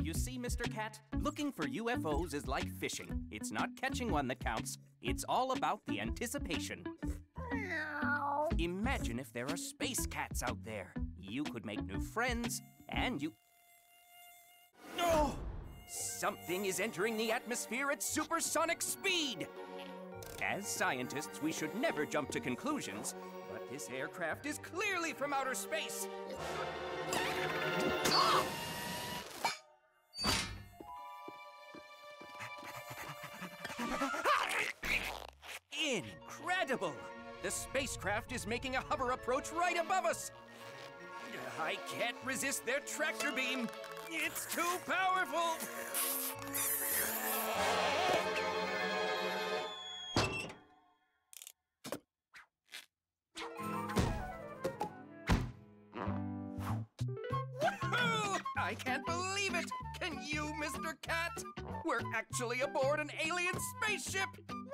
You see, Mr. Cat, looking for UFOs is like fishing. It's not catching one that counts. It's all about the anticipation. Imagine if there are space cats out there. You could make new friends, and you... Oh! Something is entering the atmosphere at supersonic speed! As scientists, we should never jump to conclusions, but this aircraft is clearly from outer space. Incredible! The spacecraft is making a hover approach right above us. I can't resist their tractor beam. It's too powerful. Woohoo! I can't believe it! Can you, Mr. Cat? We're actually aboard an alien spaceship!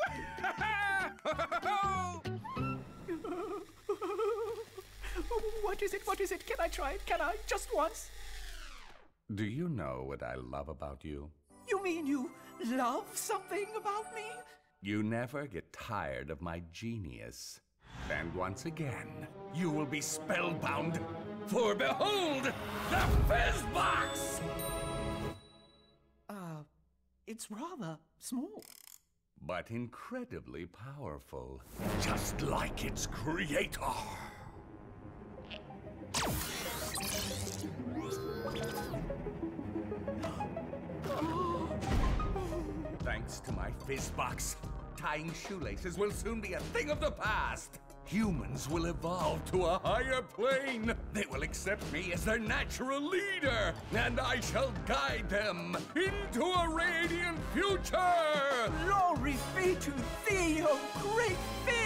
What is it? What is it? Can I try it? Can I? Just once? Do you know what I love about you? You mean you love something about me? You never get tired of my genius. And once again, you will be spellbound. For behold, the Fizz Box! It's rather small. But incredibly powerful. Just like its creator. Thanks to my Fizz Box, tying shoelaces will soon be a thing of the past. Humans will evolve to a higher plane. They will accept me as their natural leader, and I shall guide them into a radiant future. Glory be to thee, O great Fizz!